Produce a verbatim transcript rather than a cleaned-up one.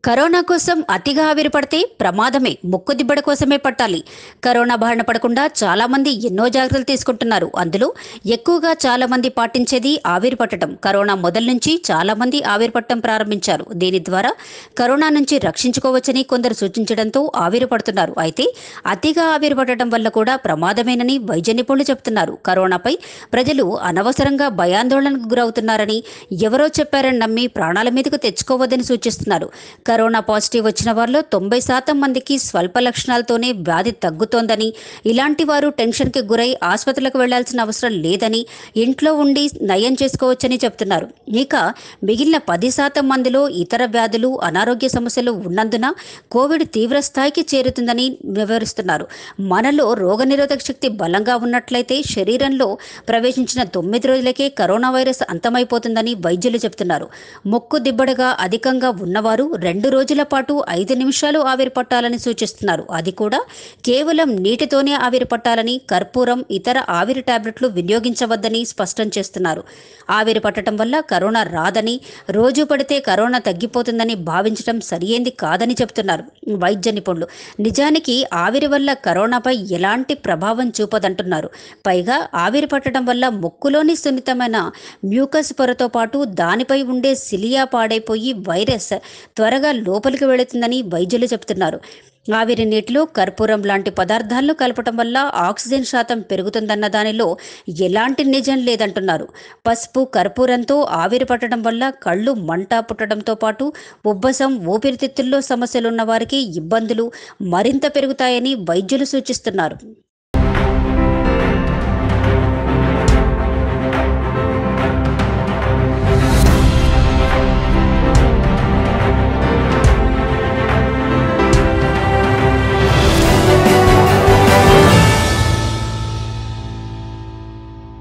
Corona కోసం అతిగా ఆవిరి పడితే ప్రమాదమే. ముక్కు దిబ్బడ కోసమే పట్టాలి. కరోనా బారిన పడకుండా చాలా మంది ఎన్నో జాగ్రత్తలు తీసుకుంటున్నారు. అందులో ఎక్కువగా చాలా మంది పాటించేది ఆవిరి పట్టడం. కరోనా మొదలు నుంచి చాలా మంది ఆవిరి పట్టడం ప్రారంభించారు. దీని ద్వారా కరోనా నుంచి రక్షించుకోవచ్చని కొందరు సూచించడంతో ఆవిరి పడుతున్నారు. అయితే అతిగా ఆవిరి పట్టడం వల్ల కూడా ప్రమాదమేనని వైద్య నిపుణులు చెబుతున్నారు. కరోనాపై ప్రజలు అనవసరంగా భయాందోళనకు గురవుతున్నారని, ఎవరో చెప్పారని నమ్మి ప్రాణాల మీదకు తెచ్చుకోవద్దని సూచిస్తున్నారు. కరోనా పాజిటివ్ వచ్చిన వారిలో తొంభై శాతం మందికి స్వల్ప లక్షణాలతోనే వ్యాధి తగ్గుతోందని, ఇలాంటి వారు టెన్షన్కి గురై ఆసుపత్రులకు వెళ్లాల్సిన అవసరం లేదని, ఇంట్లో ఉండి నయం చేసుకోవచ్చని చెబుతున్నారు. ఇక మిగిలిన పది శాతం మందిలో ఇతర వ్యాధులు, అనారోగ్య సమస్యలు ఉన్నందున కోవిడ్ తీవ్ర స్థాయికి చేరుతుందని వివరిస్తున్నారు. మనలో రోగనిరోధక శక్తి బలంగా ఉన్నట్లయితే శరీరంలో ప్రవేశించిన తొమ్మిది రోజులకే కరోనా వైరస్ అంతమైపోతుందని వైద్యులు చెబుతున్నారు. ముక్కు దిబ్బడగా అధికంగా ఉన్నవారు రెండు రోజుల పాటు ఐదు నిమిషాలు ఆవిరి పట్టాలని సూచిస్తున్నారు. అది కూడా కేవలం నీటితోనే ఆవిరి పట్టాలని, కర్పూరం, ఇతర ఆవిరి టాబ్లెట్లు వినియోగించవద్దని స్పష్టం చేస్తున్నారు. ఆవిరి పట్టడం వల్ల కరోనా రాదని, రోజు పడితే కరోనా తగ్గిపోతుందని భావించడం సరియైంది కాదని చెబుతున్నారు వైద్య నిపుణులు. నిజానికి ఆవిరి వల్ల కరోనాపై ఎలాంటి ప్రభావం చూపదంటున్నారు. పైగా ఆవిరి పట్టడం వల్ల ముక్కులోని సున్నితమైన మ్యూకస్ పొరతో పాటు దానిపై ఉండే సిలియా పాడైపోయి వైరస్ త్వరగా లోపలికి వెళుతుందని వైద్యులు చెబుతున్నారు. ఆవిరి నీటిలో కర్పూరం లాంటి పదార్థాలను కలపటం వల్ల ఆక్సిజన్ శాతం పెరుగుతుందన్న దానిలో ఎలాంటి నిజం లేదంటున్నారు. పసుపు, కర్పూరంతో ఆవిరి పట్టడం వల్ల కళ్ళు మంట పుట్టడంతో పాటు ఉబ్బసం, ఊపిరితిత్తుల్లో సమస్యలున్న వారికి ఇబ్బందులు మరింత పెరుగుతాయని వైద్యులు సూచిస్తున్నారు.